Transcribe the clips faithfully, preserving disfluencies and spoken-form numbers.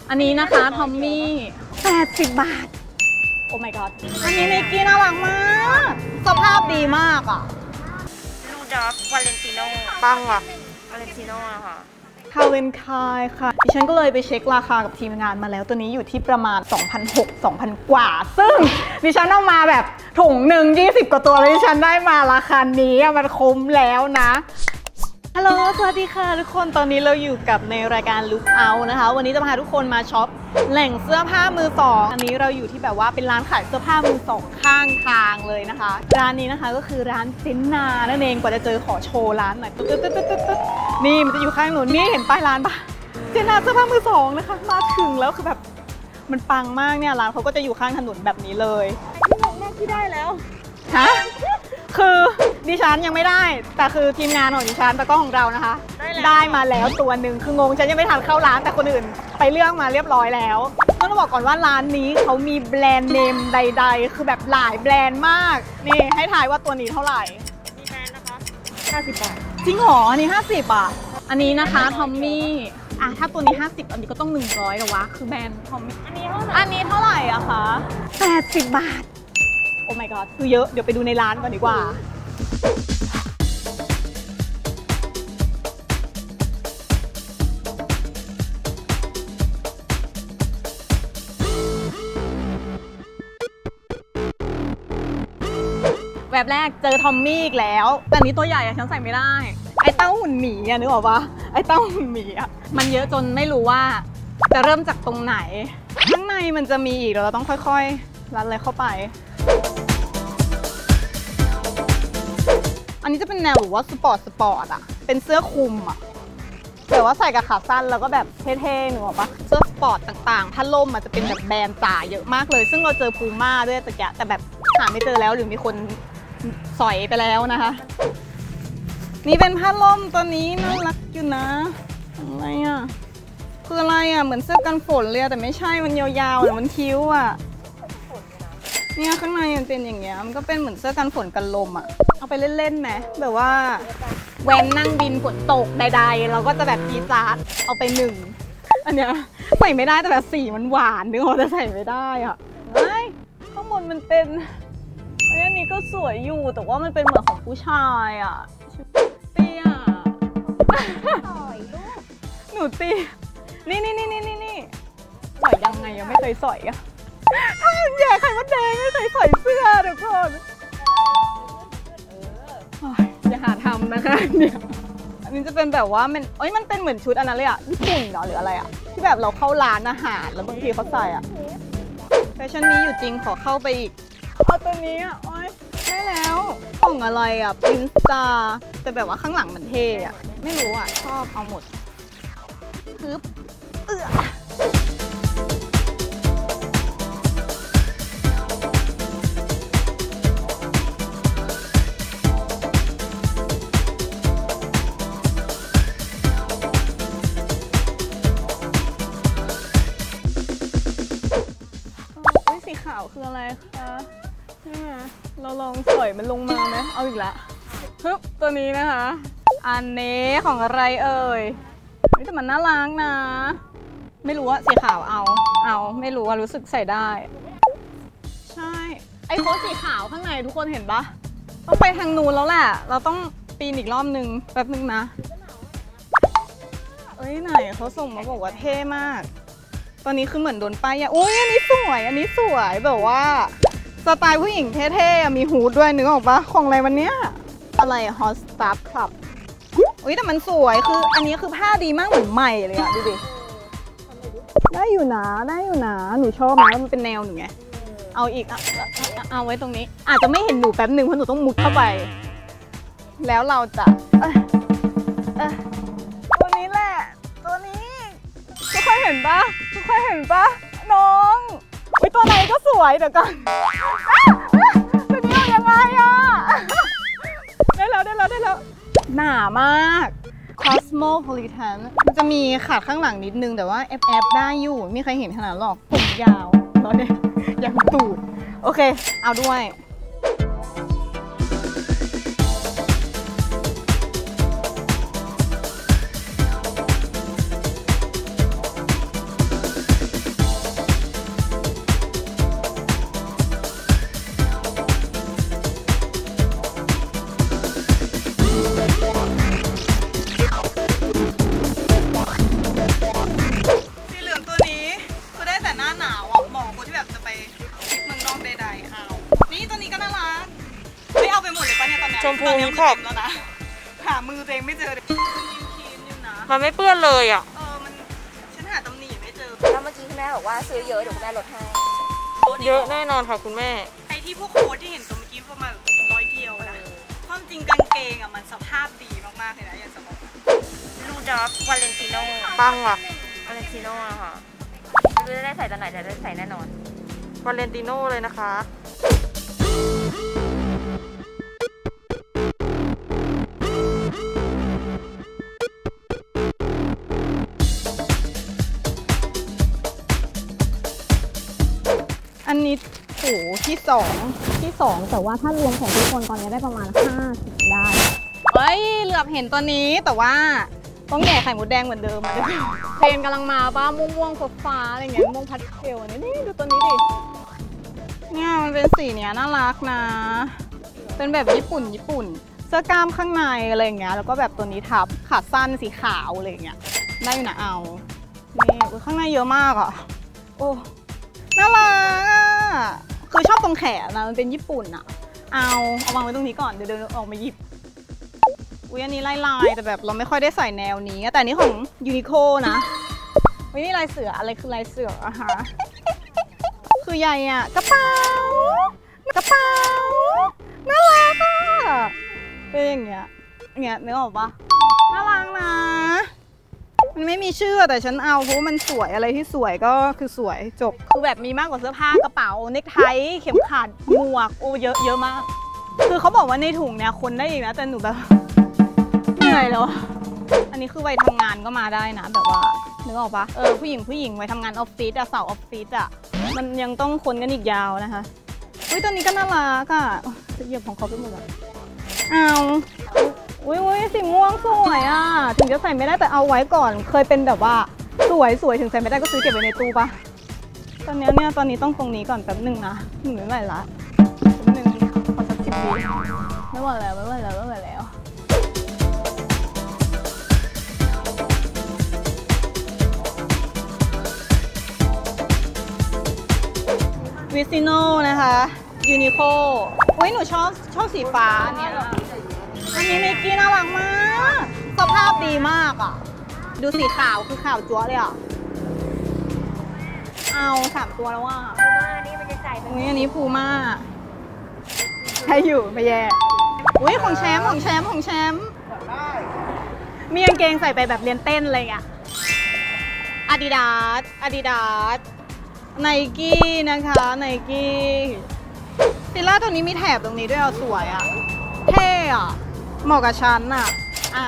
อันนี้นะคะทอมมี่แปดสิบบาทโอ้ my god อันนี้ไนกี้น่ารักมากสภาพดีมากอ่ะลูดอฟวาเลนติโน่ปังอ่ะวาเลนติโน่อะค่ะคาเวนคายค่ะดิฉันก็เลยไปเช็คราคากับทีมงานมาแล้วตัวนี้อยู่ที่ประมาณ สองพันหกร้อย สองพัน กว่าซึ่งดิฉันเอามาแบบถุงหนึ่งยี่สิบกว่าตัวแล้วดิฉันได้มาราคานี้มันคุ้มแล้วนะฮัลโหลสวัสดีค่ะทุกคนตอนนี้เราอยู่กับในรายการ Look Out นะคะวันนี้จะพาทุกคนมาช็อปแหล่งเสื้อผ้ามือสองอันนี้เราอยู่ที่แบบว่าเป็นร้านขายเสื้อผ้ามือสองข้างทางเลยนะคะร้านนี้นะคะก็คือร้านเจนนานั่นเองกว่าจะเจอขอโชว์ร้านหน่อยตึ๊ดตึ๊ดตึ๊ดตึ๊ดนี่มันจะอยู่ข้างหนูนี่เห็นป้ายร้านปะเจนนาเสื้อผ้ามือสองนะคะมาถึงแล้วคือแบบมันปังมากเนี่ยร้านเขาก็จะอยู่ข้างถนนแบบนี้เลยงงมากที่ได้แล้วฮะคือดิฉันยังไม่ได้แต่คือทีมงานของดิฉันตะก้อของเรานะคะได้มาแล้วตัวหนึ่งคืองงฉันยังไม่ทันเข้าร้านแต่คนอื่นไปเลือกมาเรียบร้อยแล้วต้องบอกก่อนว่าร้านนี้เขามีแบรนด์เนมใดๆคือแบบหลายแบรนด์มากนี่ให้ทายว่าตัวนี้เท่าไหร่มีแบรนด์นะคะห้าสิบบาทจริงเหรออันนี้ห้าสิบอ่ะอันนี้นะคะทอมมี่อ่ะถ้าตัวนี้ห้าสิบอันนี้ก็ต้องหนึ่งร้อยหรอวะคือแบรนด์ทอมมี่อันนี้เท่าไหร่อันนี้เท่าไหร่อะคะแปดสิบบาทโอ้ my god คือเยอะเดี๋ยวไปดูในร้านก่อนดีกว่าแบบแรกเจอทอมมี่อีกแล้วแต่นี้ตัวใหญ่อะฉันใส่ไม่ได้ไอ้เต้าหุ่นหมีอะนึกออกปะไอ้เต้าหุ่นหมีอะมันเยอะจนไม่รู้ว่าจะเริ่มจากตรงไหนข้างในมันจะมีอีกเราต้องค่อยๆรัดเลยเข้าไปอันนี้จะเป็นแนวหรือว่าสปอร์ตสปอร์ตอะเป็นเสื้อคลุมอะแต่ว่าใส่กับขาสั้นแล้วก็แบบเท่ๆหนูบอกปะเสื้อสปอร์ตต่างๆผ้าล่มอาจจะเป็นแบบแบรนด์จ๋าเยอะมากเลยซึ่งเราเจอพูม่าด้วยตะกี้แต่แบบหาไม่เจอแล้วหรือมีคนสอยไปแล้วนะคะนี่เป็นผ้าล่มตัวนี้น่ารักอยู่นะอะไรอะคืออะไรอะเหมือนเสื้อกันฝนเลยแต่ไม่ใช่มันยาวๆแต่มันคิ้วอะเนี่ยข้างในมันเป็นอย่างเงี้ยมันก็เป็นเหมือนเสื้อกันฝนกันลมอะเอาไปเล่นๆไหมแบบว่าแวนนั่งบินฝนตกใดๆเราก็จะแบบจีซาร์เอาไปหนึ่งอันเนี้ยใส่ไม่ได้แต่แบบสีมันหวานนึกว่าจะใส่ไม่ได้อะไม่ข้างบนมันเป็นอันนี้ก็สวยอยู่แต่ว่ามันเป็นเหมือนของผู้ชายอ่ะเตี้ยหนูตีนี่นี่นี่นี่นี่นี่สอยยังไงยังไม่เคยสอยอ่ะถ้าแย่ไข่มดแดงไม่เคยสอยเสื้อทุกคนอย่าหาทำนะคะเนี่ยอันนี้จะเป็นแบบว่ามันเอ้ยมันเป็นเหมือนชุดอันนั้นเลยอ่ะญี่ปุ่นเหรอหรืออะไรอ่ะที่แบบเราเข้าร้านอาหารแล้วบางทีเขาใส่อ่ะแฟชั่นนี้อยู่จริงขอเข้าไปอีกเอาตัวนี้อ่ะโอ๊ยได้แล้วของอะไรอ่ะปรินซ์ตาแต่แบบว่าข้างหลังมันเท่อ่ะไม่รู้อ่ะชอบเอาหมดปึ๊บเอื้อสีขาวคืออะไรคะใช่ไหมเราลองสอยมันลงมาไหมเอาอีกละปึ๊บตัวนี้นะคะอันนี้ของอะไรเอ่ยนี่แต่มันน่ารักนะไม่รู้ว่าสีขาวเอาเอาไม่รู้ว่ารู้สึกใส่ได้ใช่ไอ้โค้ทสีขาวข้างในทุกคนเห็นปะต้องไปทางนู้นแล้วแหละเราต้องปีนอีกรอบนึงแป๊บนึงนะเอ้ยไหนเขาส่งมาบอกว่าเท่มากตอนนี้คือเหมือนโดนป้ายยาอุ้ยอันนี้สวยอันนี้สวยแบบว่าสไตล์ผู้หญิงเท่ๆมีฮูดด้วยนึกออกปะของอะไรวันเนี้ยอะไร Hot Stuff Club อุ้ยแต่มันสวยคืออันนี้คือผ้าดีมากเหมือนใหม่เลยอะดูดิได้อยู่นะได้อยู่นะหนูชอบนะมันเป็นแนวหนูไงเอาอีกเอาเอาไว้ตรงนี้อาจจะไม่เห็นหนูแป๊บหนึ่งเพราะหนูต้องมุดเข้าไปแล้วเราจะตัวนี้แหละตัวนี้ทุกคนเห็นปะทุกคนเห็นปะน้องไอตัวไหนก็สวยเดี๋ยวก่อนตัวนี้เอายังไงอะได้แล้วได้แล้วได้แล้วหนามาก Cosmopolitan มันจะมีขาดข้างหลังนิดนึงแต่ว่าแอบแอบได้อยู่ไม่มีใครเห็นขนาดหรอกผมยาวตอนนี้ยังตูดโอเคเอาด้วยภูมิขอบแล้วนะหามือตัวเองไม่เจอเลยคีนอยู่นะมันไม่เปื้อนเลยอ่ะเออมันฉันหาตำหนิไม่เจอแล้วเมื่อกี้คุณแม่บอกว่าซื้อเยอะเดี๋ยวคุณแม่ลดให้เยอะแน่นอนค่ะคุณแม่ไอที่พวกโค้ดที่เห็นตัวเมื่อกี้ประมาณร้อยเดียวนะความจริงกางเกงอ่ะมันสภาพดีมากๆเลยนะอย่างสมมติลูดอฟวาเลนติโน่ปังว่ะวาเลนติโน่อะค่ะไม่รู้จะได้ใส่ตอนไหนแต่ได้ใส่แน่นอนวาเลนติโน่เลยนะคะอันนี้โหที่สองที่สองแต่ว่าถ้ารวมของทุกคนตอนนี้ได้ประมาณห้าสิบได้เฮ้ยเหลือบเห็นตัวนี้แต่ว่าต้องแย่ไข่มดแดงเหมือนเดิมอะเทรนกำลังมาป้าม่วงม่วงฟ้าๆอะไรเงี้ยม่วงพัดเทลอันนี้นี่ดูตัวนี้ดิเนี่ยมันเป็นสีเนี้ยน่ารักนะเป็นแบบญี่ปุ่นญี่ปุ่นเสื้อกล้ามข้างในอะไรเงี้ยแล้วก็แบบตัวนี้ทับขาสั้นสีขาวอะไรเงี้ยได้อยู่นะเอานี่ข้างในเยอะมากอ่ะโอ้น่ารักอ่ะคือชอบตรงแขนนะมันเป็นญี่ปุ่นอ่ะเอาเอาวางไว้ตรงนี้ก่อนเดี๋ยวเดินออกมาหยิบอุ้ยอันนี้ลายลายแต่แบบเราไม่ค่อยได้ใส่แนวนี้แต่อันนี้ของยูนิโคนะวินี่ลายเสืออะไรคือลายเสืออะฮะคือใหญ่อ่ะกระเป๋ากระเป๋าน่ารักอ่ะเป็นอย่างเงี้ยเงี้ยนึกออกปะน่ารักนะมันไม่มีชื่อแต่ฉันเอาเพราะมันสวยอะไรที่สวยก็คือสวยจบคือแบบมีมากกว่าเสื้อผ้ากระเป๋าเนคไทเข็มขัดหมวกโอ้เยอะเยอะมากคือเขาบอกว่าในถุงเนี่ยคนได้อีกนะแต่หนูแบบเหนื่อยแล้วอันนี้คือวัยทำงานก็มาได้นะแบบว่านึกออกปะเออผู้หญิงผู้หญิงวัยทำงานออฟฟิศอะสาวออฟฟิศอะมันยังต้องคนกันอีกยาวนะคะอุ้ยตัวนี้ก็น่ารักอะจะเหยียบของเขาไปหมดเลยเอาอุ้ยอุ้ยสีม่วงสวยอ่ะถึงจะใส่ไม่ได้แต่เอาไว้ก่อนเคยเป็นแบบว่าสวยสวยถึงใส่ไม่ได้ก็ซื้อเก็บไว้ในตู้ปะตอนนี้เนี่ยตอนนี้ต้องตรงนี้ก่อนแป๊บหนึ่งนะหนูไม่ไหวละแป๊บหนึ่งขอสักสิบวิไม่ไหวแล้วไม่ไหวแล้วไม่ไหวแล้ววิซิโน่นะคะยูนิโคอุ้ยหนูชอบชอบสีฟ้าเนี่ยอันนี้ไนกี้น่ารักมากสภาพดีมากอ่ะดูสีขาวคือขาวจั๊วเลยอ่ะเอาสามตัวแล้วว่าพูม่านี่มันจะใส่แบบนี้อันนี้พูม่าให้อยู่ไม่แย่อุ้ยของแชมป์ของแชมป์ของแชมป์มีกางเกงใส่ไปแบบเรียนเต้นอะไรอ่ะอาดิดาสอาดิดาสไนกี้นะคะไนกี้ฟิลล่าตัวนี้มีแถบตรงนี้ด้วยอ่ะสวยอ่ะเท่อ่ะเหมาะกับฉันอ่ะเอา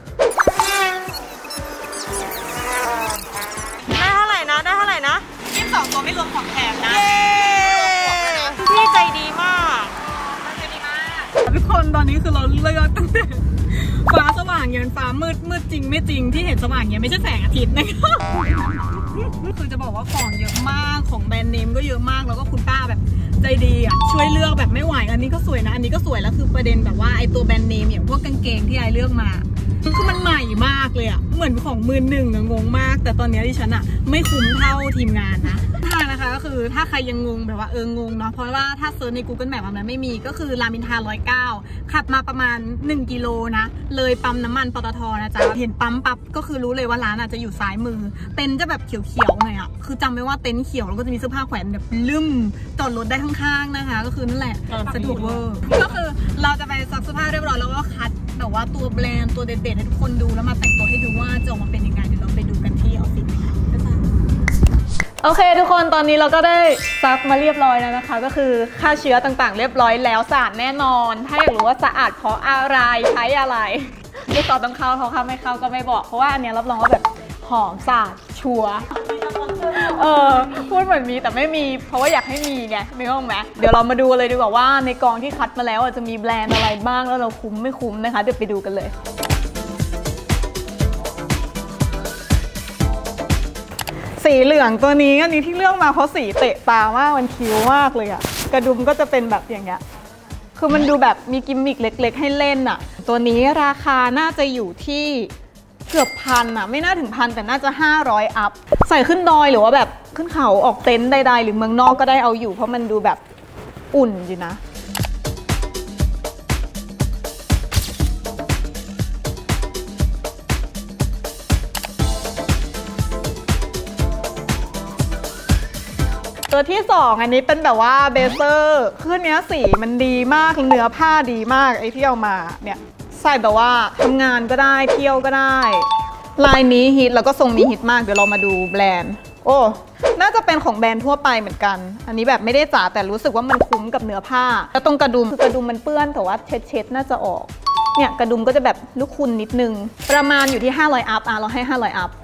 ได้เท่าไหร่นะได้เท่าไหร่นะยี่สิบสองตัวไม่รวมของแถมนะเย้พี่ใจดีมากใจดีมากทุกคนตอนนี้คือเราเลือกตั้งแต่ฟ้าสว่างยันฟ้ามืดมืดจริงไม่จริงที่เห็นสว่างเนี่ยไม่ใช่แสงอาทิตย์นะคะคือจะบอกว่าของเยอะมากของแบรนด์เนมก็เยอะมากแล้วก็คุณป้าแบบใจดีอ่ะช่วยเลือกแบบไม่ไหวอันนี้ก็สวยนะอันนี้ก็สวยแล้วคือประเด็นแบบว่าไอตัวแบรนด์เนมอย่างพวกกางเกงที่ไอเลือกมาคือมันใหม่มากเลยอ่ะเหมือนของมือหนึ่งอะงงมากแต่ตอนนี้ดิฉันอ่ะไม่คุ้มเท่าทีมงานนะถ้านะคะก็คือถ้าใครยังงงแบบว่าเอองงเนาะเพราะว่าถ้าเซิร์ชใน Google Map มันไม่มีก็คือรามอินทราร้อยเก้าขับมาประมาณหนึ่งกิโลนะเลยปั๊มน้ำมันปตทนะจ๊ะเห็นปั๊มปั๊บก็คือรู้เลยว่าร้านอาจจะอยู่ซ้ายมือเต็นท์จะแบบเขียวๆหน่อยอ่ะคือจำไว้ว่าเต็นท์เขียวแล้วก็จะมีเสื้อผ้าแขวนแบบลืมจอดรถได้ข้างๆนะคะก็คือนั่นแหละสะดวกเวอร์ก็คือเราจะไปซักเสื้อผ้าเรียบร้อยแล้วก็คัดแบบว่าตัวแบรนด์ตัวเด็ดๆให้ทุกคนดูแล้วมาแต่งตัวให้ดูว่าจะออกมาเป็นยังไงเดี๋ยวเราไปดูกันที่ออฟฟิศนะคะโอเคทุกคนตอนนี้เราก็ได้ซักมาเรียบร้อยแล้วนะคะก็คือฆ่าเชื้อต่างๆเรียบร้อยแล้วสะอาดแน่นอนถ้าอยากรู้ว่าสะอาดเพราะอะไรใช้อะไรไม่ตอบต้องเข้าเขาค่ะไม่เข้าก็ไม่บอกเพราะว่าอันนี้รับรองว่าแบบหอมสะอาดชัวร์เออพูดเหมือนมีแต่ไม่มีเพราะว่าอยากให้มีไงนึกออกไหมเดี๋ยวเรามาดูเลยดีกว่าว่าในกองที่คัดมาแล้วจะมีแบรนด์อะไรบ้างแล้วเราคุ้มไม่คุ้มนะคะเดี๋ยวไปดูกันเลยสีเหลืองตัวนี้อันนี้ที่เลือกมาเพราะสีเตะตามากมันคิ้วมากเลยอะกระดุมก็จะเป็นแบบอย่างเงี้ยคือมันดูแบบมีกิมมิคเล็กๆให้เล่นอะตัวนี้ราคาน่าจะอยู่ที่เกือบพันอะไม่น่าถึงพันแต่น่าจะห้าร้อยอัพใส่ขึ้นดอยหรือว่าแบบขึ้นเขาออกเต็นท์ใดๆหรือเมืองนอกก็ได้เอาอยู่เพราะมันดูแบบอุ่นอยู่นะตัวที่สองอันนี้เป็นแบบว่าเบเซอร์คือเนี้ยสีมันดีมากเนื้อผ้าดีมากไอ้ที่เอามาเนี่ยใส่แบบว่าทำงานก็ได้เที่ยวก็ได้ลายนี้ฮิตแล้วก็ทรงนี้ฮิตมากเดี๋ยวเรามาดูแบรนด์โอ้น่าจะเป็นของแบรนด์ทั่วไปเหมือนกันอันนี้แบบไม่ได้จ๋าแต่รู้สึกว่ามันคุ้มกับเนื้อผ้าแล้วตรงกระดุมคือกระดุมมันเปื้อนแต่ว่าเช็ดเช็ดน่าจะออกเนี่ยกระดุมก็จะแบบลูกคุณนิดนึงประมาณอยู่ที่ห้าร้อยอัพอ่ะเราให้ห้าร้อยอัพ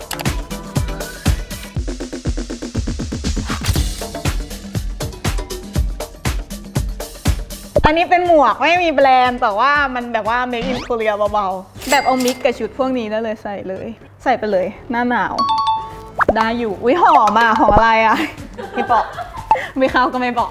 อันนี้เป็นหมวกไม่มีแบรนด์แต่ว่ามันแบบว่า make in Korea เบาๆแบบเอามิกกับชุดพวกนี้ได้เลยใส่เลยใส่ไปเลยหน้าหนาวได้อยู่อุ้ยหอมอ่ะหอมอะไรอ่ะไม่บอกไม่เข้าก็ไม่บอก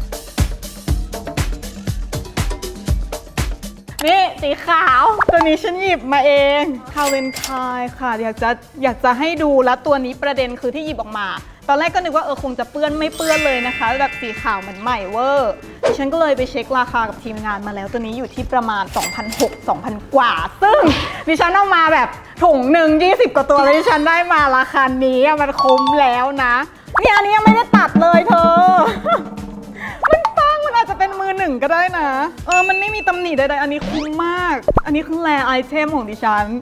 นี่สีขาวตัวนี้ฉันหยิบมาเองคาเวนคายค่ะอยากจะอยากจะให้ดูแล้วตัวนี้ประเด็นคือที่หยิบออกมาตอนแรกก็นึกว่าเออคงจะเปื้อนไม่เปื้อนเลยนะคะแบบสีขาวเหมือนใหม่เวอร์ดิฉันก็เลยไปเช็คราคากับทีมงานมาแล้วตัวนี้อยู่ที่ประมาณ สองพันหกร้อย สองพัน กว่าซึ่งดิฉันเอามาแบบถุงหนึ่งยี่สิบกว่าตัวแล้วดิฉันได้มาราคานี้มันคุ้มแล้วนะเนี่ยอันนี้ยังไม่ได้ตัดเลยเธอ มันปังมันอาจจะเป็นมือหนึ่งก็ได้นะเออมันไม่มีตำหนิใดๆอันนี้คุ้มมากอันนี้คือแรไอเทมของดิฉัน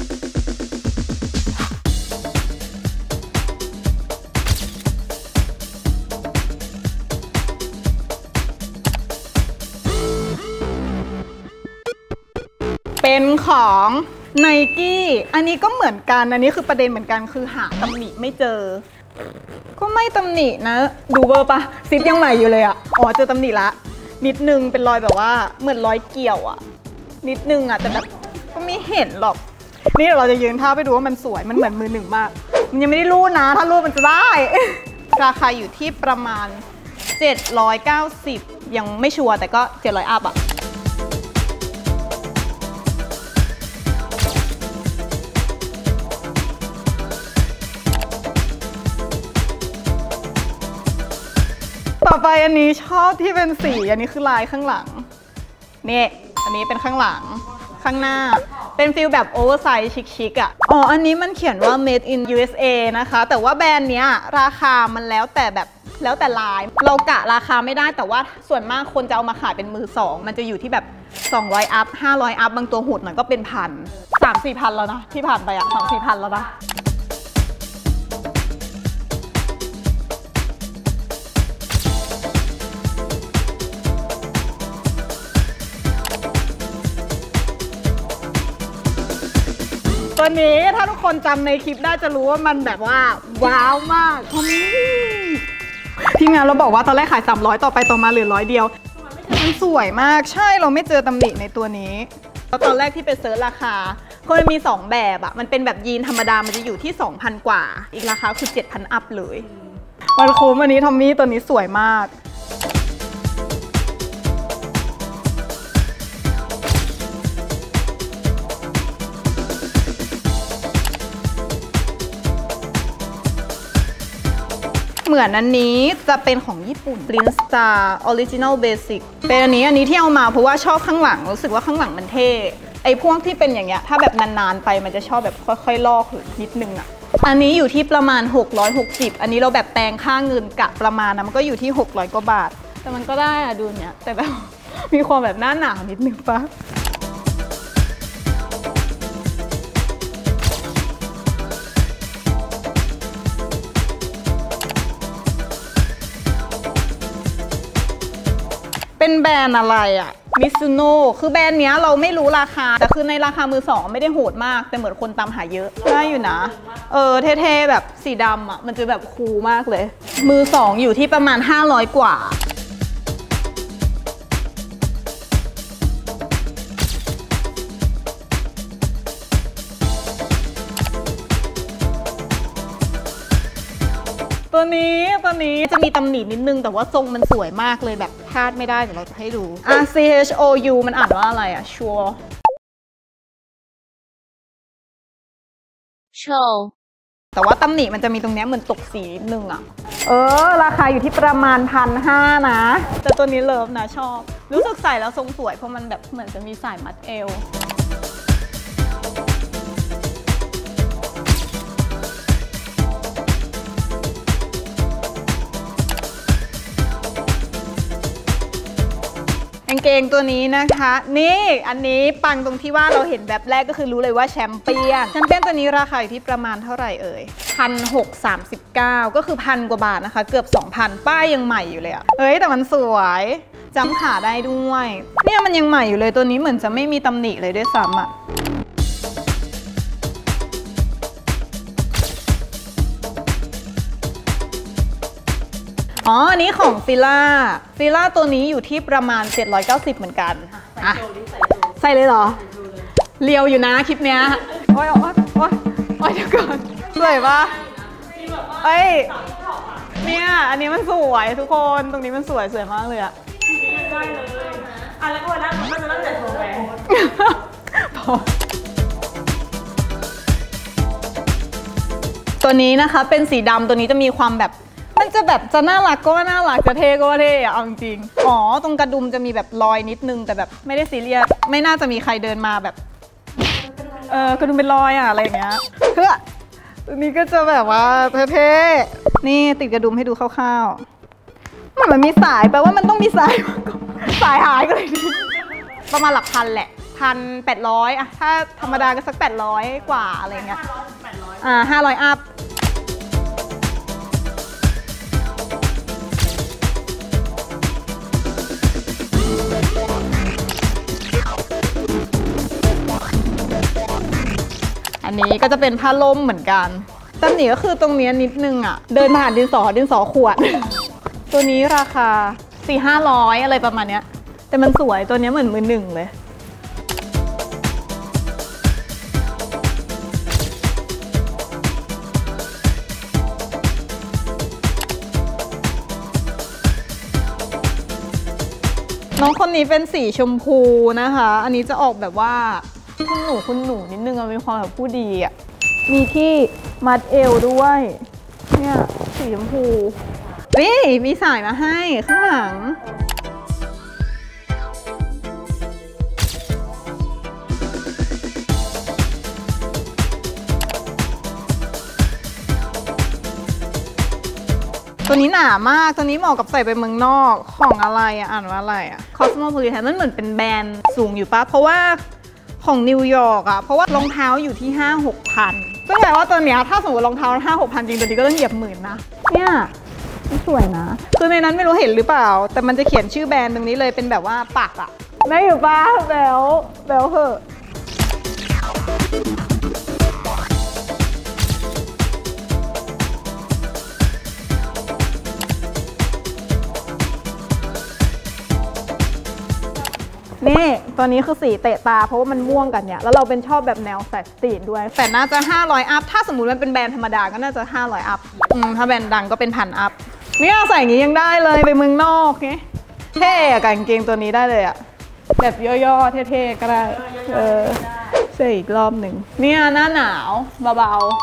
เป็นของไนกี้อันนี้ก็เหมือนกันอันนี้คือประเด็นเหมือนกันคือหาตำหนิไม่เจอก็ไม่ตำหนินะดูเบอร์ปะซิปยังใหม่อยู่เลยอะอ๋อเจอตำหนิละนิดนึงเป็นรอยแบบว่าเหมือนรอยเกี่ยวอะนิดนึงอะแต่แบบก็ไม่เห็นหรอกนี่เราจะยืนท่าไปดูว่ามันสวยมันเหมือนมือหนึ่งมากมันยังไม่ได้รูดนะถ้ารูดมันจะได้ ราคาอยู่ที่ประมาณเจ็ดร้อยเก้าสิบยังไม่ชัวร์แต่ก็เจ็ดร้อยอัพอะต่อไปอันนี้ชอบที่เป็นสีอันนี้คือลายข้างหลังนี่อันนี้เป็นข้างหลังข้างหน้าเป็นฟิลแบบโอเวอร์ไซส์ชิคๆอ่ะอ๋ออันนี้มันเขียนว่า made in ยู เอส เอ นะคะแต่ว่าแบรนด์เนี้ยราคามันแล้วแต่แบบแล้วแต่ลายเรากะราคาไม่ได้แต่ว่าส่วนมากคนจะเอามาขายเป็นมือสองมันจะอยู่ที่แบบสองร้อยอัพห้าร้อยอัพบางตัวโหดหน่อยก็เป็นพัน สามสี่พันแล้วนะที่ผ่านไปอ่ะ สามสี่พันแล้วนะตัวนี้ถ้าทุกคนจำในคลิปได้จะรู้ว่ามันแบบว่าว้าวมากทีมงานเราบอกว่าตอนแรกขายสามร้อยต่อไปต่อมาเหลือร้อยเดียวมันสวยมากใช่เราไม่เจอตำหนิในตัวนี้แล้วตอนแรกที่ไปเซิร์ชราคาก็มันมีสองแบบอะมันเป็นแบบยีนธรรมดามันจะอยู่ที่ สองพัน กว่าอีกราคาคือ เจ็ดพัน อัพเลยมันคุ้มอันนี้ทอมมี่ตัวนี้สวยมากเหมือนอันนี้จะเป็นของญี่ปุ่น Green Star Original Basic เป็นอันนี้อันนี้ที่เอามาเพราะว่าชอบข้างหลังรู้สึกว่าข้างหลังมันเท่ไอ้พวกที่เป็นอย่างเงี้ยถ้าแบบนานๆไปมันจะชอบแบบค่อยๆลอกนิดนึงอ่ะอันนี้อยู่ที่ประมาณหกร้อยหกสิบอันนี้เราแบบแปลงค่าเงินกะประมาณนะมันก็อยู่ที่หกร้อยกว่าบาทแต่มันก็ได้อะดูเนี้ยแต่แบบ มีความแบบหน้าหนาวนิดนึงปะเป็นแบรนด์อะไรอะมิซูโน่คือแบรนด์เนี้ยเราไม่รู้ราคาแต่คือในราคามือสองไม่ได้โหดมากแต่เหมือนคนตามหาเยอะได้อยู่นะเออเท่ๆแบบสีดำอะมันจะแบบคูลมากเลยมือสองอยู่ที่ประมาณห้าร้อยกว่าตัวนี้ตัวนี้จะมีตำหนินิดนึงแต่ว่าทรงมันสวยมากเลยแบบพลาดไม่ได้เดี๋ยวเราจะให้ดูอ่ะ C H O U มันอ่านว่าอะไรอ่ะ Sure Show แต่ว่าตำหนิมันจะมีตรงนี้เหมือนตกสีนิดนึงอ่ะเออราคาอยู่ที่ประมาณพันห้านะแต่ตัวนี้เลิฟนะชอบรู้สึกใส่แล้วทรงสวยเพราะมันแบบเหมือนจะมีสายมัดเอวางเกงตัวนี้นะคะนี่อันนี้ปังตรงที่ว่าเราเห็นแบบแรกก็คือรู้เลยว่าแชมเปี้ยนแชมเปี้ยนตัวนี้ราคาอยู่ที่ประมาณเท่าไหร่เอ่ยพันหกสามสิบเก้าก็คือพันกว่าบาทนะคะเกือบสองพันป้ายยังใหม่อยู่เลยอะเอ้ยแต่มันสวยจำขาได้ด้วยเนี่ยมันยังใหม่อยู่เลยตัวนี้เหมือนจะไม่มีตำหนิเลยด้วยซ้ำอะอ๋ออันนี้ของฟิล่าฟิล่าตัวนี้อยู่ที่ประมาณเจ็ดร้อยเก้าสิบเหมือนกันอ่ะใส่เลยเหรอเลียวอยู่นะคลิปเนี้ยโอ๊ยโอ๊ยโอ๊ยโอ๊ยเดี๋ยวก่อนสวยปะเอ้ยเนี่ยอันนี้มันสวยทุกคนตรงนี้มันสวยสวยมากเลยอะได้เลยอ่ะแล้วก็วันนั้นมันจะเริ่มจากโชว์แหวนตัวนี้นะคะเป็นสีดำตัวนี้จะมีความแบบมันจะแบบจะน่ารักก็ว่าน่ารักจะเท่ก็ว่าเท่อะเอาจริงอ๋อตรงกระดุมจะมีแบบรอยนิดนึงแต่แบบไม่ได้ซีเรียสไม่น่าจะมีใครเดินมาแบบเออกระดุมเป็นรอยอะอะไรอย่างเงี้ยเฮ้ยตัวนี้ก็จะแบบว่าเท่ๆนี่ติดกระดุมให้ดูคร่าวๆมันมันมีสายแปลว่ามันต้องมีสายสายหายก็เลยดิประมาณหลักพันแหละพันแปดร้อยอะถ้าธรรมดาก็สักแปดร้อยกว่าอะไรเงี้ยอ่าห้าร้อยอัพอันนี้ก็จะเป็นผ้าล่มเหมือนกันตำหนิก็คือตรงนี้นิดนึงอ่ะเดินผ่านดินสอดินสอขวด ตัวนี้ราคา สี่ห้าร้อย อะไรประมาณเนี้ยแต่มันสวยตัวนี้เหมือนมือหนึ่งเลยน้องคนนี้เป็นสีชมพูนะคะอันนี้จะออกแบบว่าคุณหนูคุณหนูนิดนึงอะมีความแบบผู้ดีอะมีที่มัดเอวด้วยเนี่ยสีชมพูนี่มีสายมาให้ข้างหลังตัวนี้หนามากตัวนี้เหมาะกับใส่ไปเมืองนอกของอะไรอะอ่านว่าอะไรอะ Cosmopolitan มันเหมือนเป็นแบรนด์สูงอยู่ปะเพราะว่าของนิวยอร์กอะเพราะว่ารองเท้าอยู่ที่ ห้าหกพันซึ่งแปลว่าตัวเนี้ยถ้าสมมติรองเท้า ห้าหกพันจริงตัวนี้ก็ต้องเหยียบหมื่นนะเนี่ยสวยนะคือในนั้นไม่รู้เห็นหรือเปล่าแต่มันจะเขียนชื่อแบรนด์ตรงนี้เลยเป็นแบบว่าปักอะได้อยู่ปะแบลแบลเหอะนี่ตัวนี้คือสีเตะตาเพราะว่ามันม่วงกันเนี่ยแล้วเราเป็นชอบแบบแนวสายสตรีทด้วยแต่น่าจะห้าร้อยอัพถ้าสมมุติมันเป็นแบรนด์ธรรมดาก็น่าจะห้าร้อยอัพอืมถ้าแบรนด์ดังก็เป็นพันอัพเนี่ยใส่อย่างนี้ยังได้เลยไปเมืองนอกไงเท่อะกับกางเกงตัวนี้ได้เลยอะแบบย่อๆเท่ๆก็ได้เออใส่อีกรอบหนึ่งเนี่ยหน้าหนาวเบาๆ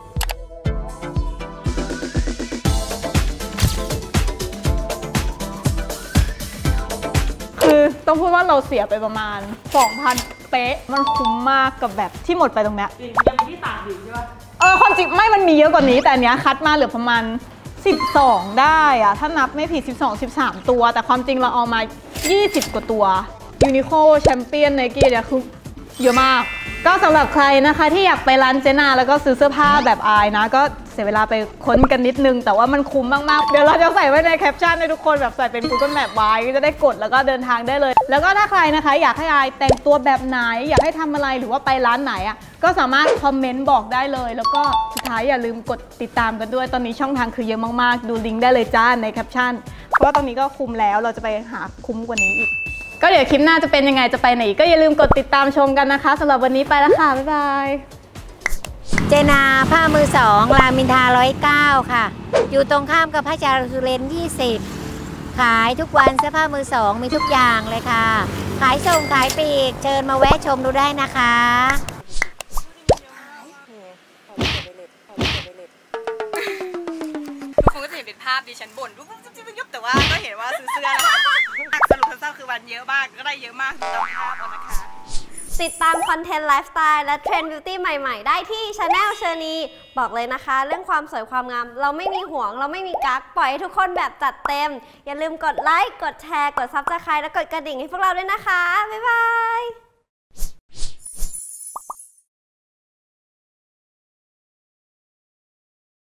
คือต้องพูดว่าเราเสียไปประมาณ สองพัน เป๊ะมันคุ้มมากกับแบบที่หมดไปตรงเนี้ยยังมีที่สามอยู่ใช่ปะเออความจริงไม่มันมีเยอะกว่านี้แต่อันเนี้ยคัดมาเหลือประมาณสิบสองได้อะถ้านับไม่ผิดสิบสอง สิบสามตัวแต่ความจริงเราเอามายี่สิบกว่าตัว Uniqlo Champion Nike เนี่ยคือเยอะมากก็สำหรับใครนะคะที่อยากไปร้านเจนาแล้วก็ซื้อเสื้อผ้าแบบอายนะก็เสียเวลาไปค้นกันนิดนึงแต่ว่ามันคุ้มมากๆเดี๋ยวเราจะใส่ไว้ในแคปชั่นให้ทุกคนแบบใส่เป็น Google Map ไว้ก็จะได้กดแล้วก็เดินทางได้เลยแล้วก็ถ้าใครนะคะอยากให้อายแต่งตัวแบบไหนอยากให้ทำอะไรหรือว่าไปร้านไหนอ่ะก็สามารถคอมเมนต์บอกได้เลยแล้วก็สุดท้ายอย่าลืมกดติดตามกันด้วยตอนนี้ช่องทางคือเยอะมากๆดูลิงก์ได้เลยจ้าในแคปชั่นเพราะว่าตอนนี้ก็คุ้มแล้วเราจะไปหาคุ้มกว่านี้อีกก็เดี๋ยวคลิปหน้าจะเป็นยังไงจะไปไหนก็อย่าลืมกดติดตามชมกันนะคะสำหรับวันนี้ไปแล้วค่ะบ๊ายบายเจนาผ้ามือสองรามอินทราร้อยเก้าค่ะอยู่ตรงข้ามกับพระจารุเลนยี่สิบขายทุกวันเสื้อผ้ามือสองมีทุกอย่างเลยค่ะขายส่งขายปลีกเชิญมาแวะชมดูได้นะคะทุกคนก็จะเห็นเป็นภาพดิฉันบ่นรูปยุบแต่ว่าก็เห็นว่าซื้อเสื้อนะคะสรุปสั้นๆคือวันเยอะมากก็ได้เยอะมากตามภาพนะคะติดตามคอนเทนต์ไลฟ์สไตล์และเทรนด์บิวตี้ใหม่ๆได้ที่ Channel เชอร์นีบอกเลยนะคะ เรื่องความสวยความงามเราไม่มีห่วงเราไม่มีกั๊กปล่อยให้ทุกคนแบบจัดเต็มอย่าลืมกดไลค์กดแชร์กด ซับสไครบ์ และกดกระดิ่งให้พวกเราด้วยนะคะบ๊ายบาย